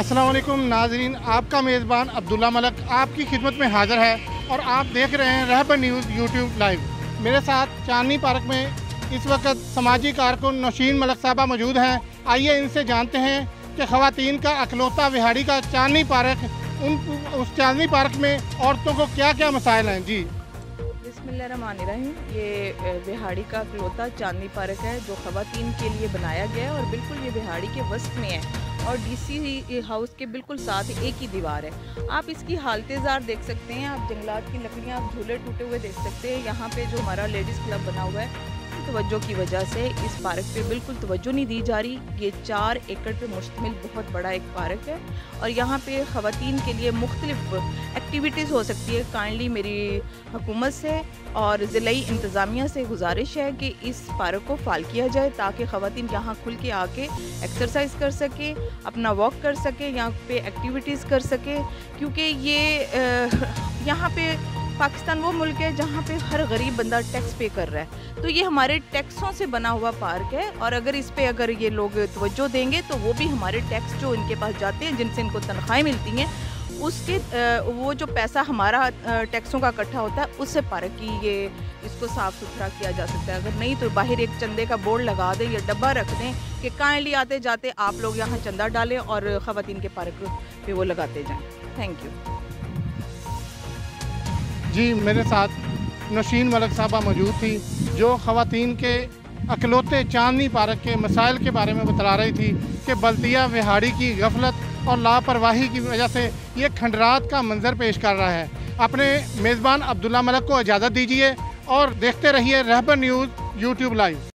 अस्सलाम वालेकुम नाज़रीन, आपका मेज़बान अब्दुल्ला मलक आपकी खिदमत में हाज़िर है और आप देख रहे हैं रहबर न्यूज़ यूट्यूब लाइव। मेरे साथ चांदनी पार्क में इस वक्त समाजी कारकुन नौशीन मलक साहबा मौजूद हैं। आइए इनसे जानते हैं कि ख़वातीन का अकलौता विहाड़ी का चांदनी पार्क, उस चांदनी पार्क में औरतों को क्या क्या मसाइल हैं। जी बिस्मिल्लाहिर्रहमानिर्रहीम। ये बिहाड़ी का अकलौता चांदनी पार्क है जो ख़वातीन के लिए बनाया गया है और बिल्कुल ये बिहाड़ी के वस्त में है और डीसी हाउस के बिल्कुल साथ एक ही दीवार है। आप इसकी हालत-ए-ज़ार देख सकते हैं, आप जंगलात की लकड़ियाँ, आप झूले टूटे हुए देख सकते हैं। यहाँ पे जो हमारा लेडीज़ क्लब बना हुआ है, तवज्जो की वजह से इस पार्क पे बिल्कुल तवज्जो नहीं दी जा रही। ये 4 एकड़ पे मुश्तमिल बहुत बड़ा एक पार्क है और यहाँ पे ख़वातीन के लिए मुख्तलिफ एक्टिविटीज़ हो सकती है। काइंडली मेरी हुकूमत से और ज़िलाई इंतज़ामिया से गुजारिश है कि इस पार्क को फ़ाल किया जाए ताकि ख़वातीन यहाँ खुल के आके एक्सरसाइज कर सकें, अपना वॉक कर सकें, यहाँ पे एक्टिविटीज़ कर सकें। क्योंकि ये यहाँ पे पाकिस्तान वो मुल्क है जहाँ पे हर गरीब बंदा टैक्स पे कर रहा है, तो ये हमारे टैक्सों से बना हुआ पार्क है और अगर इस पे अगर ये लोग तवज्जो देंगे तो वो भी हमारे टैक्स जो इनके पास जाते हैं, जिनसे इनको तनख्वाहें मिलती हैं, उसके वो जो पैसा हमारा टैक्सों का इकट्ठा होता है उससे पार्क की ये इसको साफ़ सुथरा किया जा सकता है। अगर नहीं तो बाहर एक चंदे का बोर्ड लगा दें या डब्बा रख दें कि काइंडली आते जाते आप लोग यहाँ चंदा डालें और ख़वातीन के पार्क पे वो लगाते जाएँ। Thank you. जी, मेरे साथ नौशीन मलक साहबा मौजूद थी जो ख़वातीन के अकलौते चांदनी पार्क के मसाइल के बारे में बता रही थी कि बल्दिया विहाड़ी की गफलत और लापरवाही की वजह से ये खंडरात का मंजर पेश कर रहा है। अपने मेज़बान अब्दुल्ला मलक को इजाज़त दीजिए और देखते रहिए रहबर न्यूज़ यूट्यूब लाइव।